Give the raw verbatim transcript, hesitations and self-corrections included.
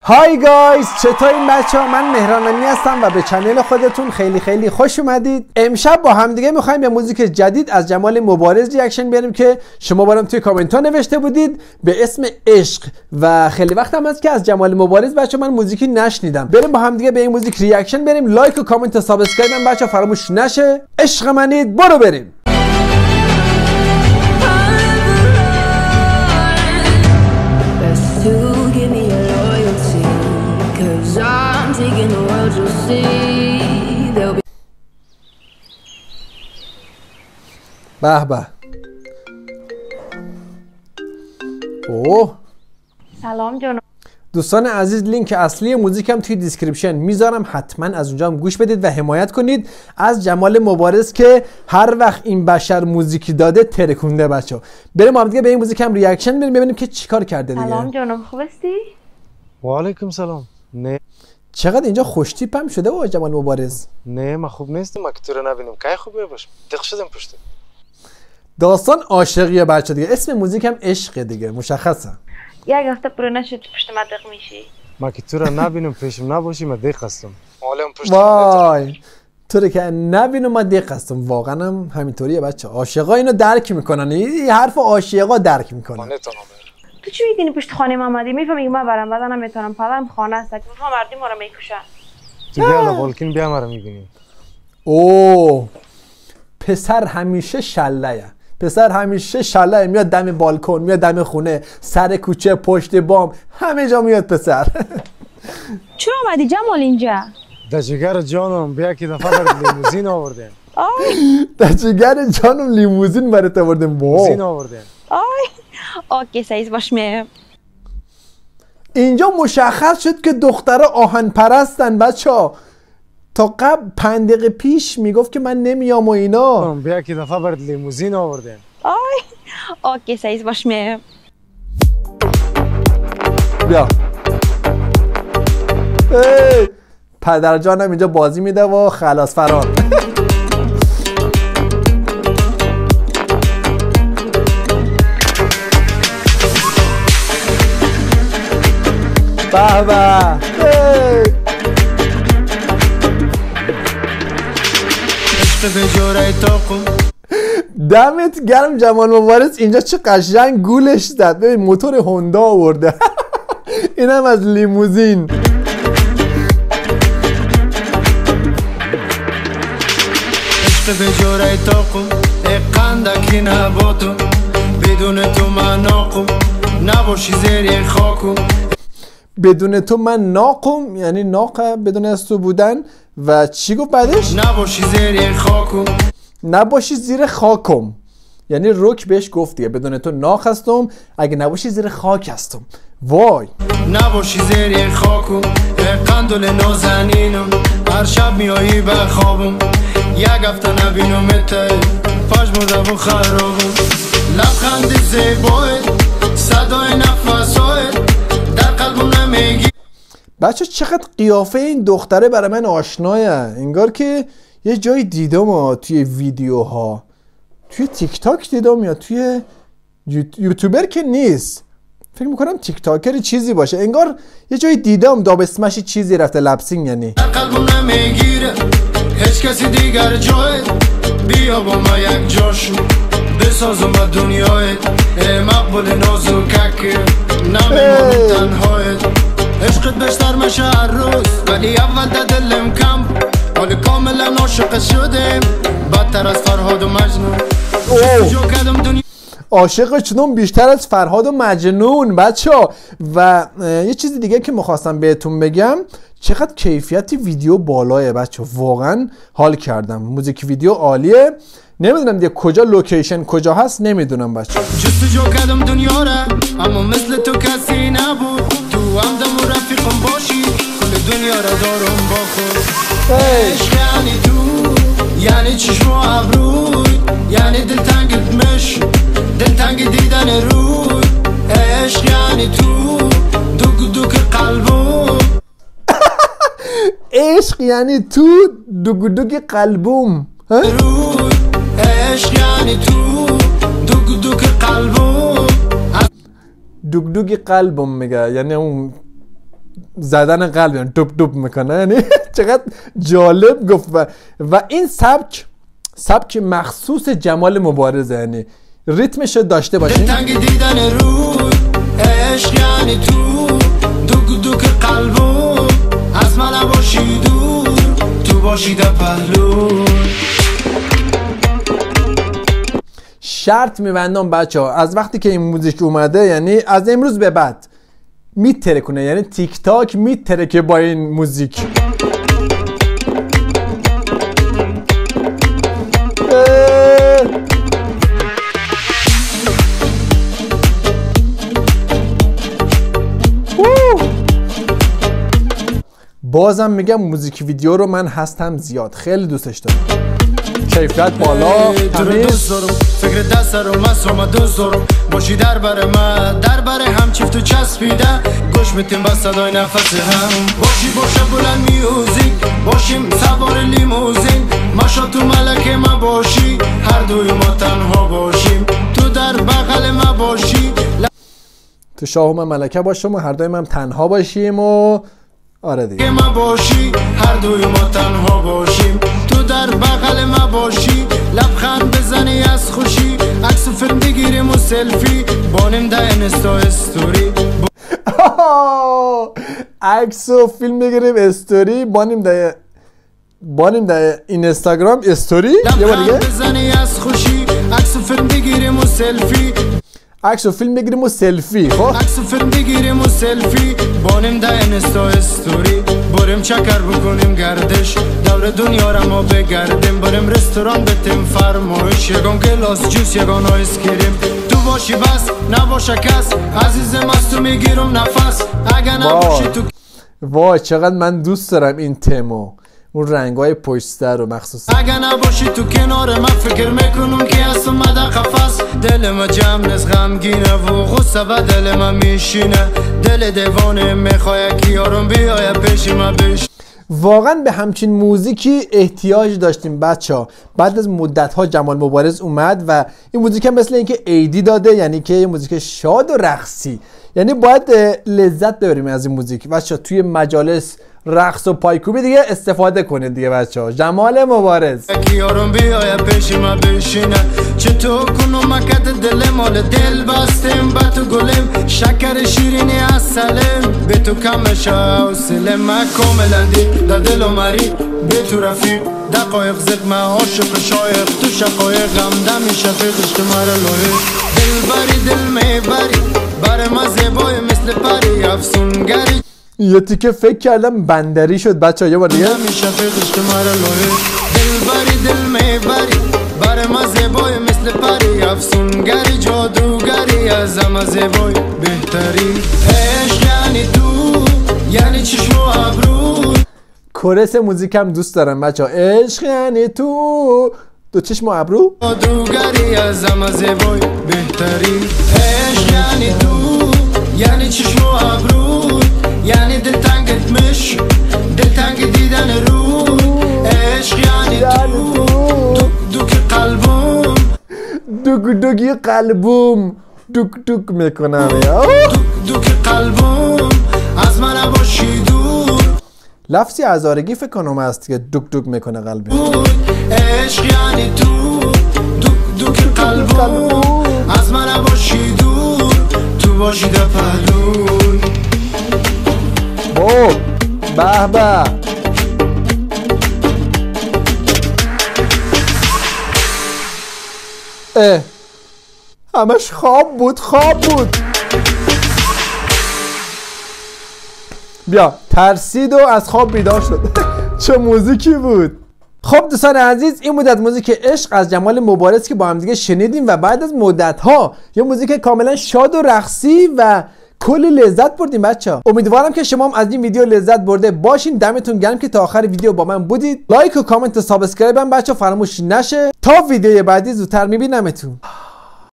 های گایز، چطورین بچه ها؟ من مهران امی هستم و به چنل خودتون خیلی خیلی خوش اومدید. امشب با همدیگه میخوایم به موزیک جدید از جمال مبارز ریاکشن بیاریم که شما برام توی کامنت ها نوشته بودید به اسم عشق و خیلی وقت هم هست که از جمال مبارز بچه من موزیکی نشنیدم. بریم با همدیگه به این موزیک ریاکشن بریم. لایک و کامنت و سابسکرایب هم بچه فراموش نشه. عشق منید، برو بریم. به به. اوه سلام جانم دوستان عزیز، لینک اصلی موزیکم توی دیسکریپشن میذارم، حتما از اونجا هم گوش بدید و حمایت کنید از جمال مبارز که هر وقت این بشر موزیکی داده ترکونده. بچه‌ها بریم با هم دیگه به این موزیک هم ریاکشن بریم ببینیم که چیکار کرده دیگه. سلام جانم، خوب هستی؟ و علیکم سلام. نه چقدر اینجا خوش تیپ هم شده با جمال مبارز. نه ما خوب نیستم، ما که تو رو نبینم که خوبه باش دق شدم پشت. داستان عاشقیه بچه دیگه، اسم موزیک هم عشق دیگه مشخصه. یک هفته پرو نشد پشت ما دق میشی. ما که تو رو نبینم پیشم نباشی ما دق هستم. حالم پشت. وای تو رو که نبینم ما دق هستم. واقعا هم همینطوریه بچه، عاشقا اینو درک میکنن، این حرف عاشقا درک میکنن. تو چی میدونی پشت خانه ما اومدی؟ میفهمی من برام بعدا نمیتونم پدرم خانه است که میفهم مردی ما رو میکشن. تو بیا بالکن بیا ما رو میبینی. اوه پسر همیشه شله‌ایه، پسر همیشه شله‌ایه، میاد دم بالکن، میاد دم خونه، سر کوچه، پشت بام، همه جا میاد پسر. چرا اومدی جمال اینجا؟ در جگر جانم بیا که دفعه برات لیموزین آوردیم. در جگر جانم لیموزین برات آوردیم. لیموزین آوردیم. آی اوکی سایز باش. می اینجا مشخص شد که دخترها آهن پرستن بچه‌ها. تا قبل پنج دقیقه پیش میگفت که من نمیام و اینا. بیا که دفعه برات لیموزین آوردیم. آی اوکی سایز باش. می بیا. ای پدر جانم اینجا بازی میده و خلاص فرار. به به. دمت گرم جمال مبارز، اینجا چه قشنگ گولش زد. ببین موتور هوندا آورده. اینم از لیموزین. به جوره تاقم اقندکی نباتم بدون تو من ناقم نباشی زیر خاکم. بدون تو من ناقم یعنی ناق بدون از تو بودن. و چی گفت بعدش؟ نباشی زیر خاکم. نباشی زیر خاکم یعنی رک بهش گفتیه، بدون تو ناق هستم، اگه نباشی زیر خاک هستم. وای نباشی زیر خاکم قندل نازنینم هر شب میایی به خوابم یک هفته نبینم ات پاش مرده و خرابم لبخند زیبای صدای نفسای در قلبم نمیگی. بچه چقدر قیافه این دختره برای من آشنایه، انگار که یه جایی دیدم توی ویدیوها، توی تیک تاک دیدم یا توی یوتیوبر که نیست، فکر میکنم تیک تاکر چیزی باشه، انگار یه جایی دیدم داب اسمش چیزی رفته لپسینگ یعنی. قلبم نمیگیره هیچ کسی دیگر جای بیا با ما یک جاشو بسازم با دنیای مقبول نازوکک نمیمونم تنهایت عشقت بشتر میشه هر روز ولی اول در دلم کم حال کاملا عاشق شدیم بدتر از فرهاد و مجنون. عاشق شدم بیشتر از فرهاد و مجنون بچه ها. و یه چیزی دیگه که میخواستم بهتون بگم، چقدر کیفیت ویدیو بالایه بچه، واقعا حال کردم. موزیک ویدیو عالیه. نمیدونم دیگه کجا لوکیشن کجا هست نمیدونم بچه. جستجو کردم دنیا را اما مثل تو کسی نبود، تو همدم و رفیقم باشی کل دنیا را دارم با خود. عشق یعنی تو یعنی چشم و ابروی یعنی دلتنگت مش دلتنگ دیدن روی. عشق یعنی تو دوک دوک قلبم. عشق یعنی تو دوک دوک قلبم. عشق یعنی تو دوک دوک قلبم. دوک دوک قلبم میگه، یعنی اون زدن قلب، یعنی دوب دوب میکنه. یعنی چقدر جالب گفت. و, و این سبک سبک مخصوص جمال مبارزه، یعنی ریتمش رو داشته باشین. تنگ دیدن رو عشق یعنی تو دوک دوک قلبم، از من نباشی دور، تو باشی در پهلو. شرط میبندم بچه ها از وقتی که این موزیک اومده، یعنی از امروز به بعد میتره کنه، یعنی تیک تاک میتره که با این موزیک. بازم میگم موزیک ویدیو رو من هستم زیاد، خیلی دوستش دارم، کیفیت بالا. تو رو دوست دارم، فکر دست رو مسوم دوست دارم، باشی در بر من، در بر هم چیفت و چسبیده، گوش میتیم با صدای نفس هم، باشی باشه بلند میوزیک، باشیم سوار لیموزین، ماشا تو ملک ما باشی، هر دوی ما تنها باشیم، تو در بغل ما باشی، تو شاه من ملکه باشم و هر دوی من تنها باشیم. و آره دیگه ما باشی، هر دوی ما تنها باشیم، تو در بغل ما باشی، لبخند بزنی از خوشی، عکس و فیلم بگیریم و سلفی، بانیم ده اینستا استوری، عکس و فیلم بگیریم استوری، بانیم ده بانیم ده اینستاگرام استوری. یه بار دیگه لبخند بزنی از خوشی، عکس و فیلم بگیریم و سلفی، عکس و فیلم بگیریم و سلفی. خب عکس و فیلم بگیریم و سلفی، بانیم ده اینستا استوری، بریم چکر بکنیم گردش، دور دنیا را ما بگردیم، بریم رستوران بتیم فرمایش، یگان گلاس جوس یگان آیس کریم، تو باشی بس نباشه کس، عزیزم از تو میگیرم نفس، اگه نباشی تو. وای چقدر من دوست دارم این تمو، اون رنگای پشت سر رو مخصوصا. اگه نباشی تو کنار من، فکر میکنم که از اومده قفس، دل ما جمع نز غمگینه و غصه به دل ما میشینه، دل دیوانه میخواه که یارم بیایه پیش ما بیش. واقعا به همچین موزیکی احتیاج داشتیم بچه ها. بعد از مدت ها جمال مبارز اومد و این موزیک هم مثل اینکه ایدی داده، یعنی که موزیک شاد و رقصی، یعنی باید لذت ببریم از این موزیک بچه ها. توی مجالس رقص و پایکوبی دیگه استفاده کنید دیگه بچه ها. جمال مبارز یارم بیایه پیش ما بشینه، چطور کنم مکت دل مال دل بستیم، با تو گلم شکر شیرینی از سلم، به تو کمش حوصله ما کاملا دی، دا دل و مری به تو رفیق، دقایق زد ما عاشق شایق، تو شقایق غمده می شفیق عشق مرا لایق، دل بری دل میبری بر ما زیبای مثل پری افسونگری. یه تیکه فکر کردم بندری شد بچه ها. یه بار دیگه همیشه عشق مرا لایق، دل بری دل میبری بر ما زیبای مثل پری افسونگری، جادوگری از همه زیبای بهتری، عشق یعنی تو یعنی چشم و ابرو. کورس موزیکم دوست دارم بچه ها. عشق یعنی تو دو چشم و ابرو، جادوگری از همه زیبای بهتری، عشق یعنی تو یعنی چشم و ابرو، یعنی دلتنگت مش دلتنگ دیدن رو، عشق یعنی تو دوک دوک قلبم، دوک دوکی قلبم دوک دوک میکنم یا دوک دوک قلبم، از من نباشی دور. لفظی هزارگی فکر کنم هست که دوک دوک میکنه قلبم. عشق یعنی تو دوک دوک قلبم، از من نباشی دور، تو باشی در پهلوی. او به به اه همش خواب بود خواب بود. بیا ترسید و از خواب بیدار شد. چه موزیکی بود. خب دوستان عزیز این مدت موزیک عشق از جمال مبارز که با هم دیگه شنیدیم و بعد از مدت ها یه موزیک کاملا شاد و رقصی و کلی لذت بردیم بچه ها. امیدوارم که شما هم از این ویدیو لذت برده باشین. دمتون گرم که تا آخر ویدیو با من بودید. لایک و کامنت و سابسکرایب هم بچه ها فراموش نشه. تا ویدیو بعدی زودتر میبینمتون.